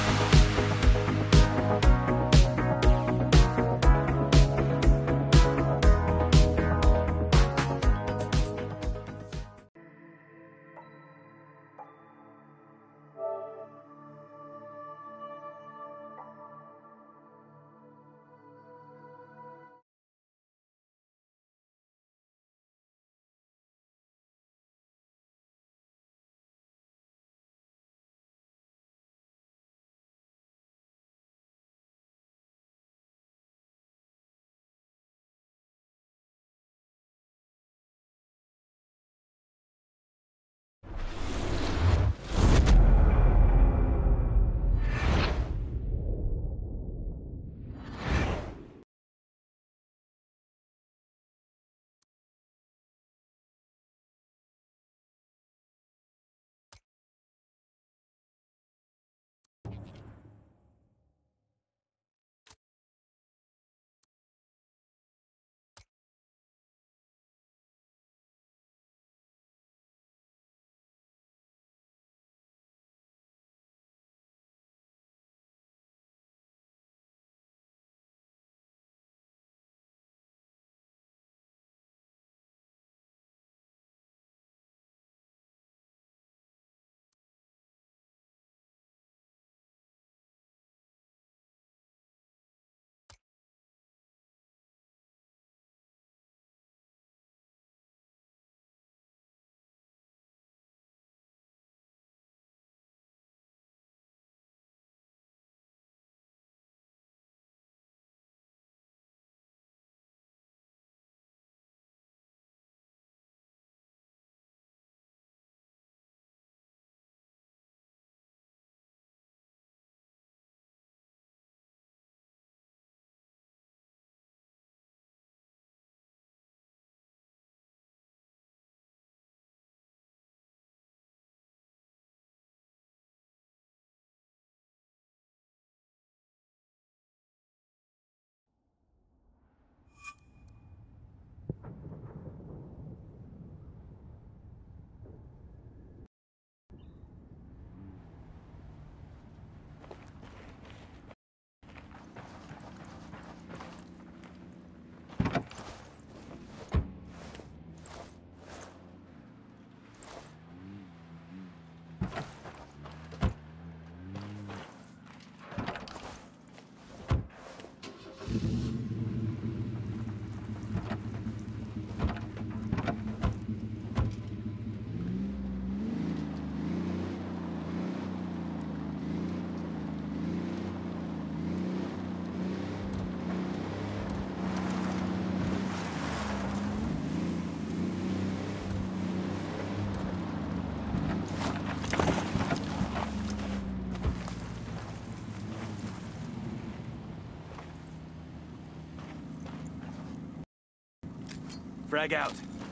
Frag out.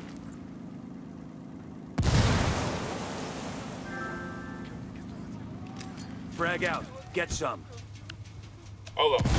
Frag out. Get some. Hold on.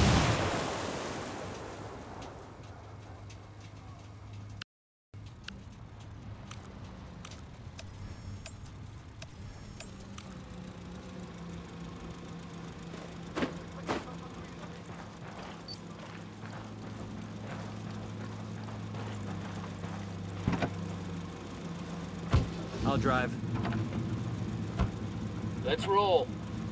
I'll drive. Let's roll.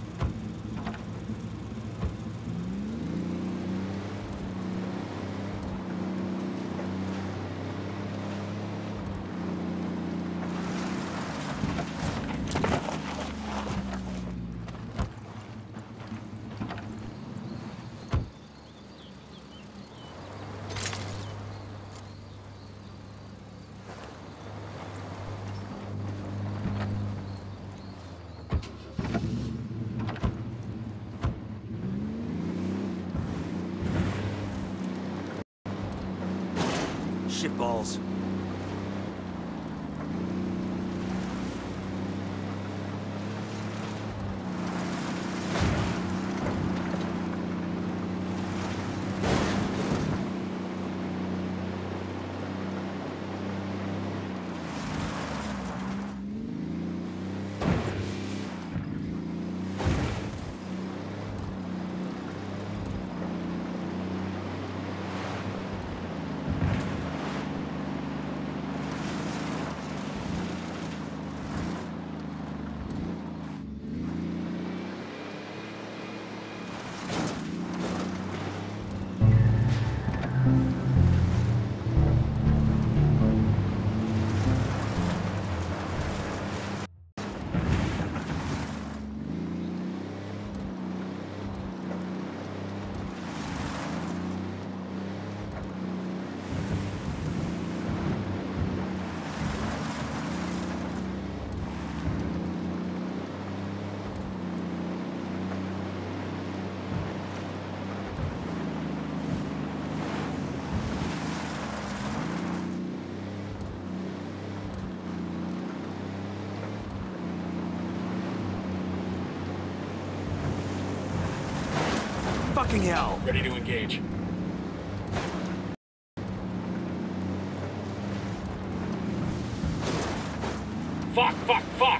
Shitballs. Fucking hell! Ready to engage. Fuck, fuck, fuck!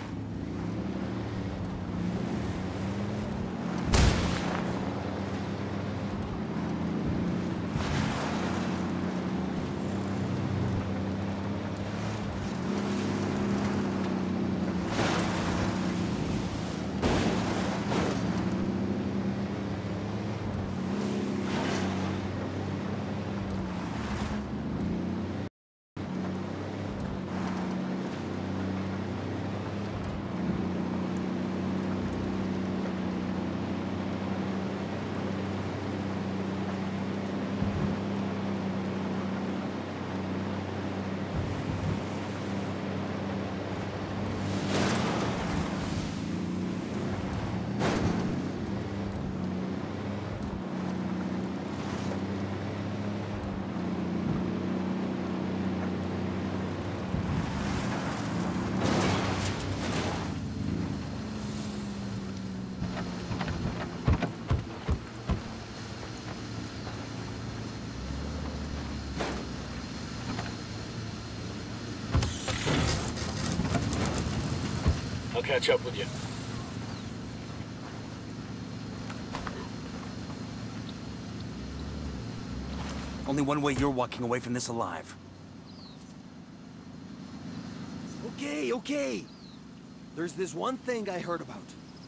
I'll catch up with you. Only one way you're walking away from this alive. Okay, okay. There's this one thing I heard about.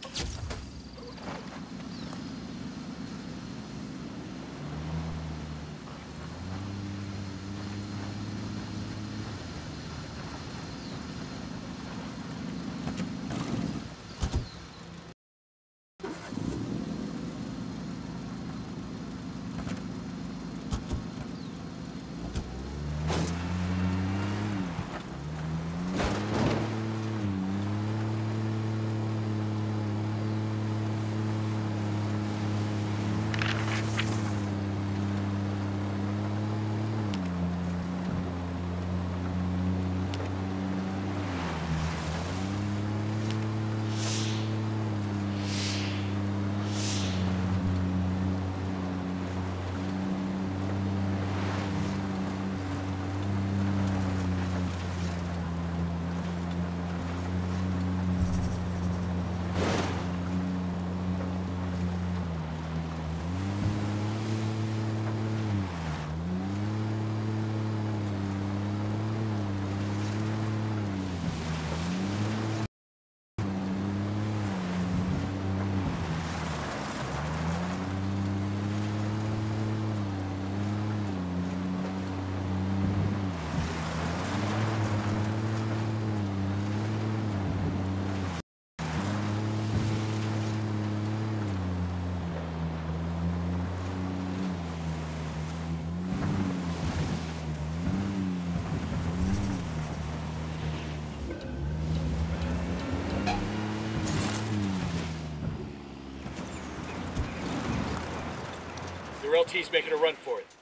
The LT's making a run for it.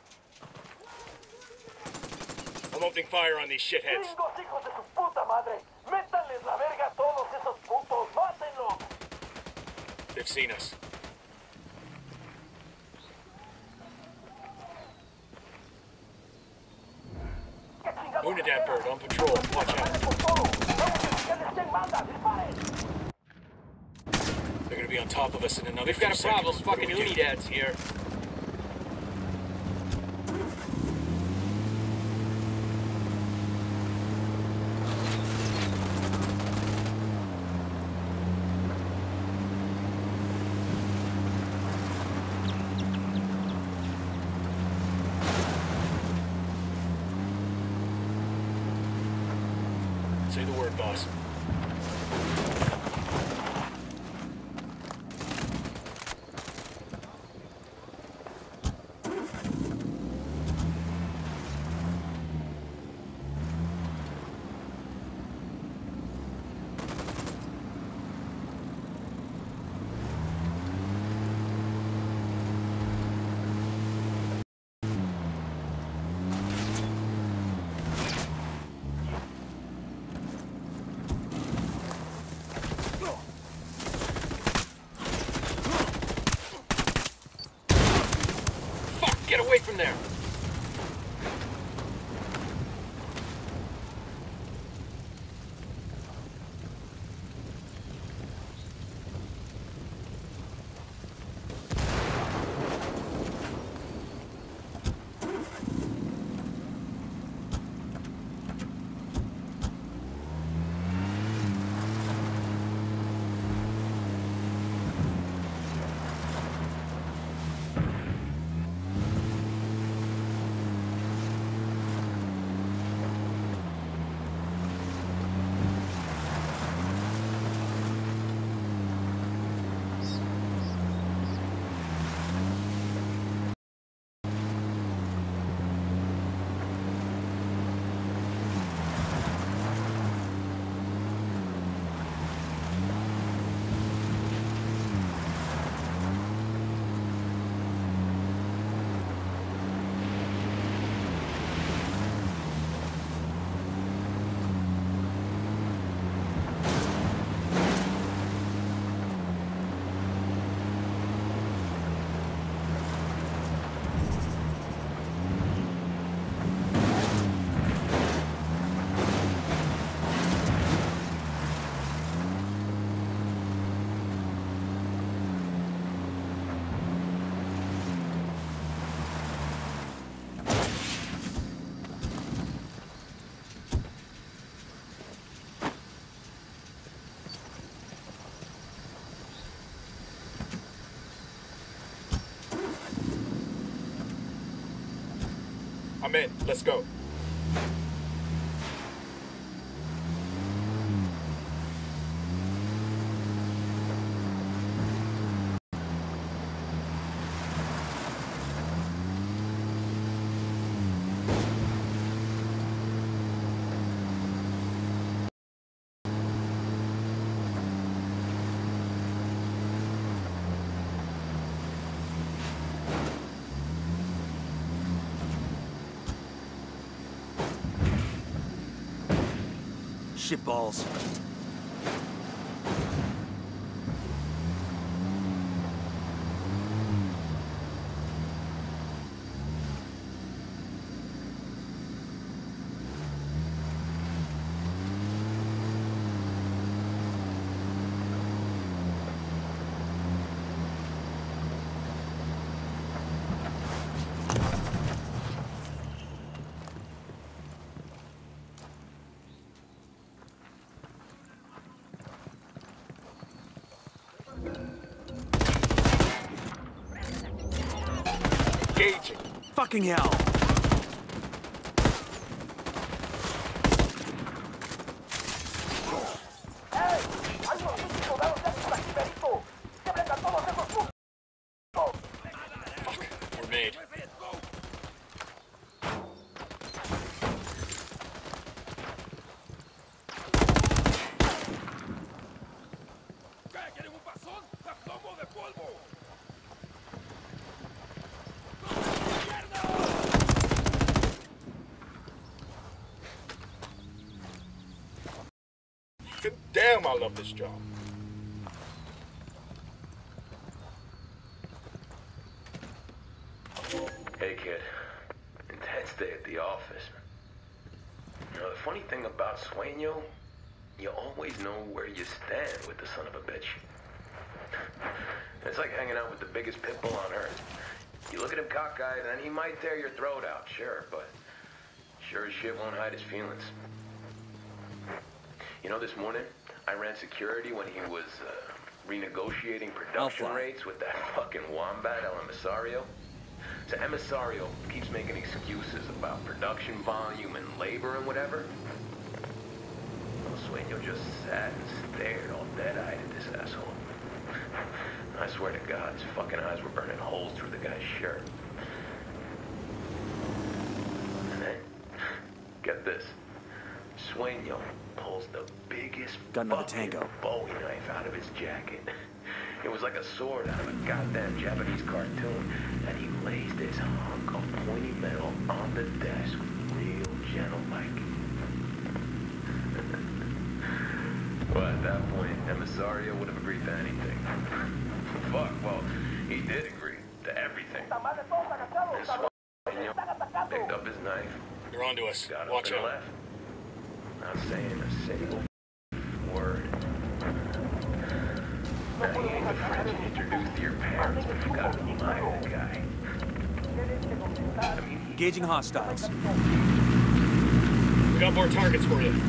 I'm opening fire on these shitheads. Gringos, hijos de su puta madre. Métanles la verga a todos esos putos. ¡Mátenlos! They've seen us. Unidad bird on patrol. Watch out. They're gonna be on top of us in another. We've got a problem. Fucking Unidad's here. Say the word, boss. Get away from there! I'm in. Let's go. Shitballs. Engaging. Fucking hell! ¡Ey! ¡Hay unos pinches soldados ya por aquí, Benito! ¡Que vengan todos esos putos! Fuck. We're made. Damn, I love this job. Hey kid, intense day at the office. You know, the funny thing about Sueño, you always know where you stand with the son of a bitch. It's like hanging out with the biggest pit bull on earth. You look at him cockeyed and he might tear your throat out, sure, but sure as shit won't hide his feelings. You know, this morning, I ran security when he was renegotiating production rates with that fucking wombat, El Emisario. So Emisario keeps making excuses about production volume and labor and whatever. Well, Sueño just sat and stared all dead-eyed at this asshole. I swear to God, his fucking eyes were burning holes through the guy's shirt. And then, get this. Sueño pulls the biggest Got another fucking tango. Bowie knife out of his jacket. It was like a sword out of a goddamn Japanese cartoon. And he lays this hunk of pointy metal on the desk real gentle-like. Well, at that point, Emisario would have agreed to anything. Fuck, well, he did agree to everything. And onto us. Got up Watch and out. left. Not saying a single word. Now, he ain't the friend you introduced to your parents, but you gotta admire the guy. I mean, Engaging hostiles. We got more targets for you.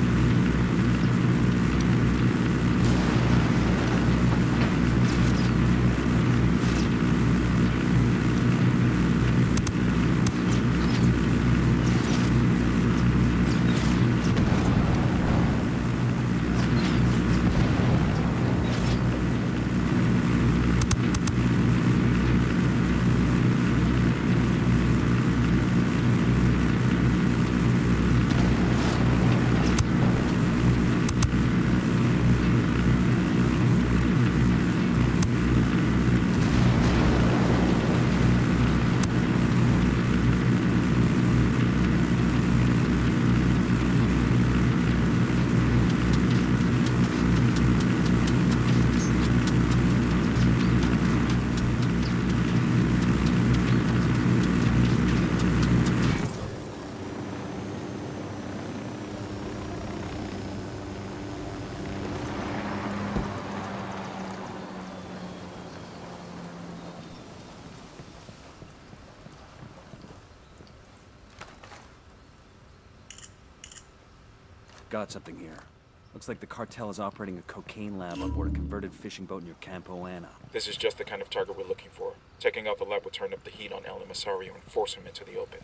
Got something here. Looks like the cartel is operating a cocaine lab on board a converted fishing boat near Campo Ana. This is just the kind of target we're looking for. Taking out the lab will turn up the heat on El Emisario and force him into the open.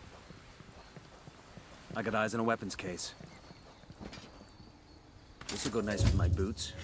I got eyes on a weapons case. This'll go nice with my boots.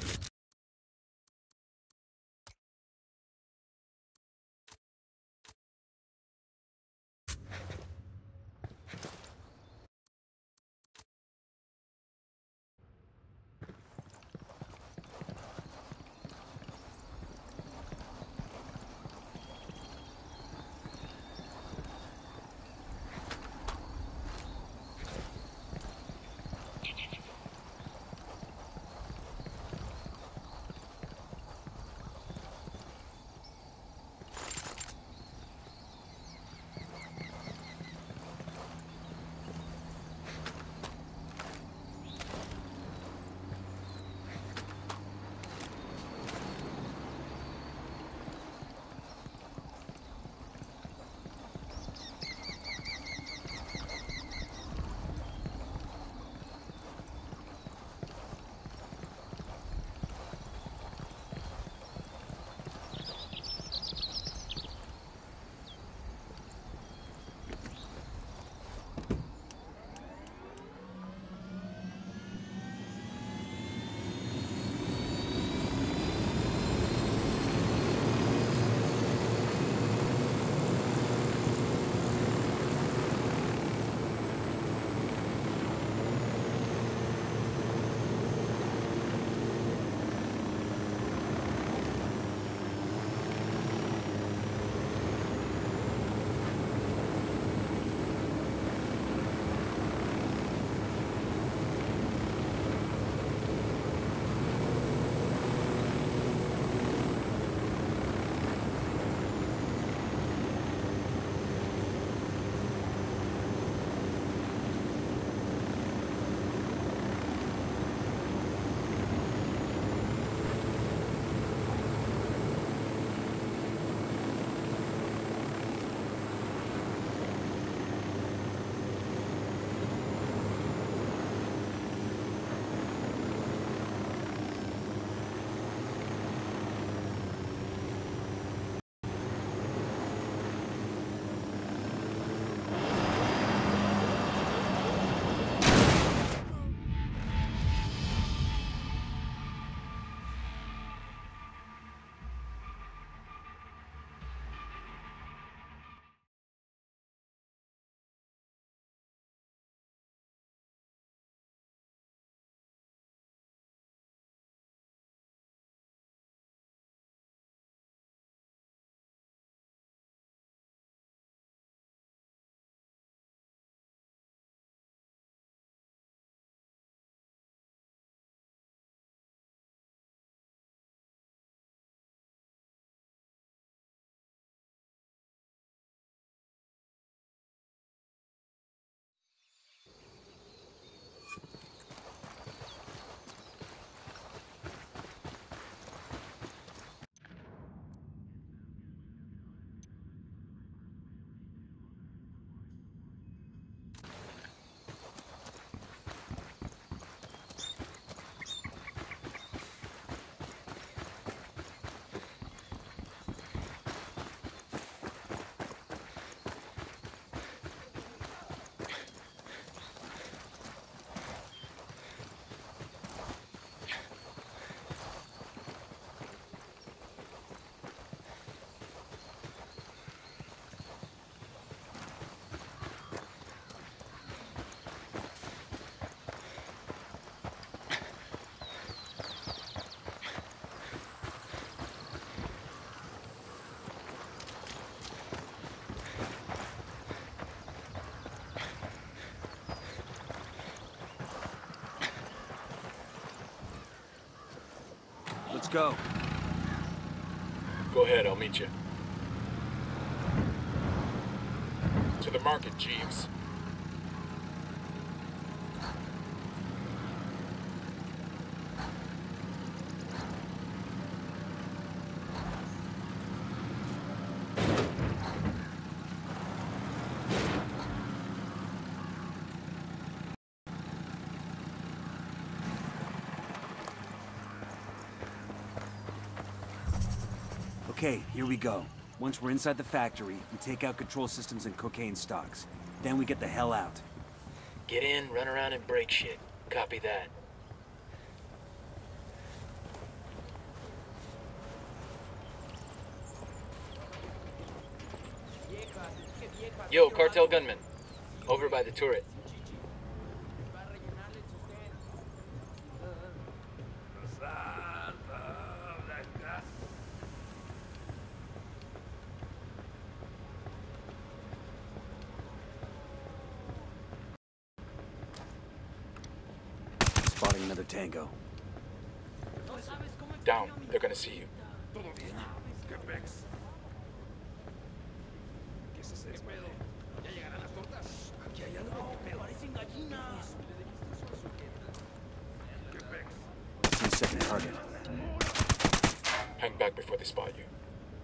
go. Go ahead, I'll meet you. To the market, Jeeves. Okay, here we go. Once we're inside the factory, we take out control systems and cocaine stocks. Then we get the hell out. Get in, run around, and break shit. Copy that. Yo, cartel gunman. Over by the turret. Spotting another tango. Down. They're gonna see you. He's setting a target. Hang back before they spot you.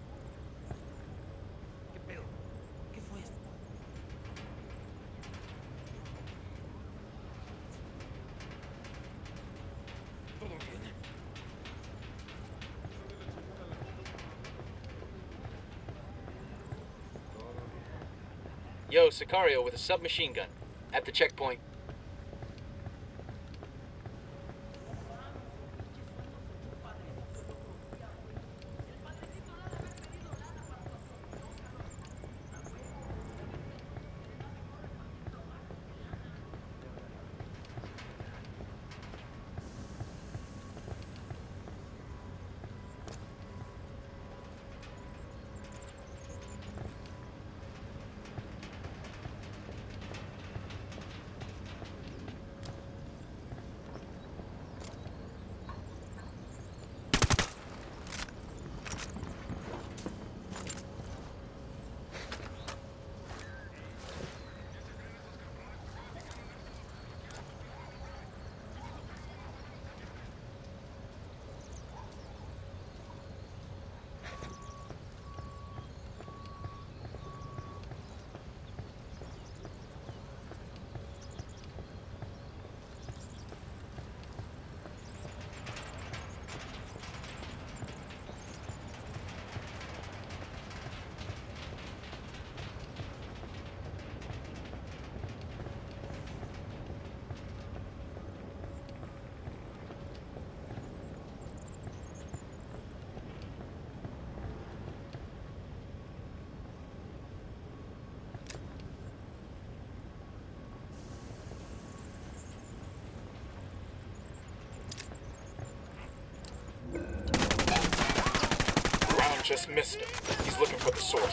Yo, Sicario with a submachine gun. At the checkpoint. Just missed him. He's looking for the source.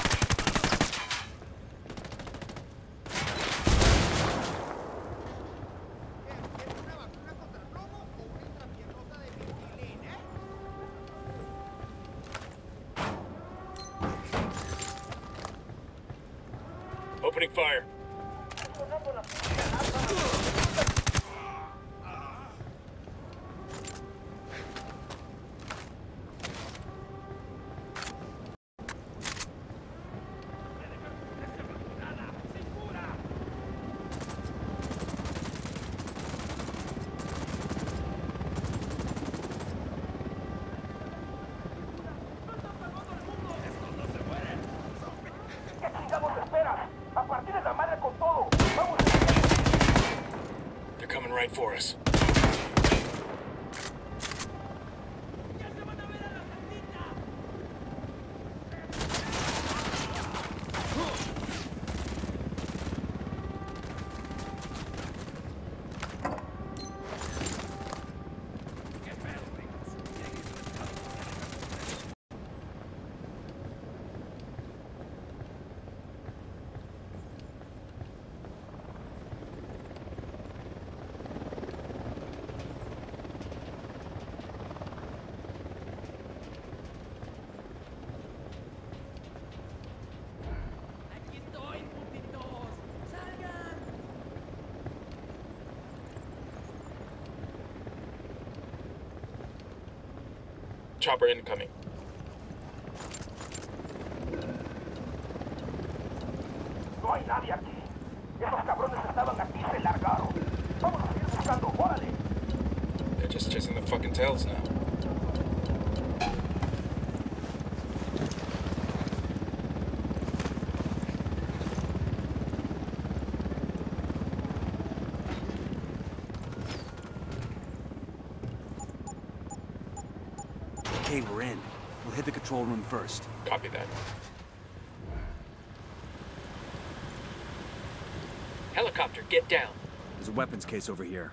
Opening fire. They're coming right for us. Chopper incoming. No hay nadie aquí. Esos cabrones estaban aquí y se largaron. Vamos a seguir buscando. ¡Órale! They're just chasing the fucking tails now. Okay, we're in. We'll hit the control room first. Copy that. Helicopter, get down. There's a weapons case over here.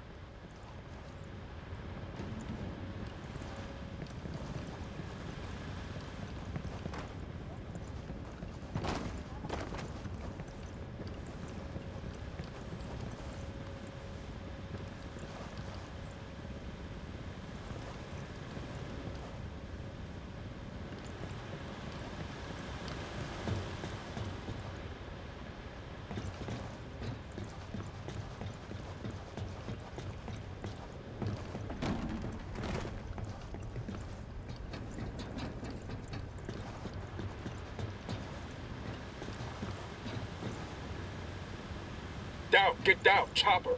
Down, get down, Chopper.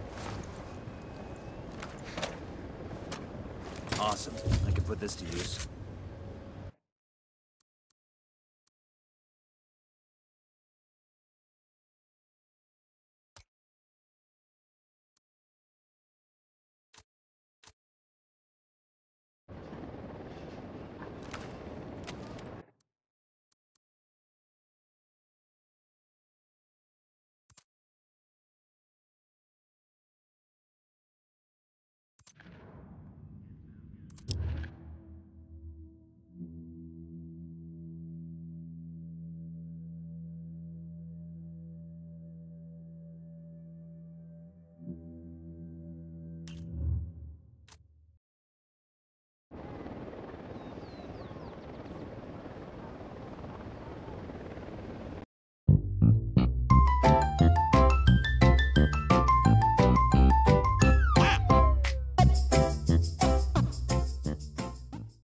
Awesome. I can put this to use.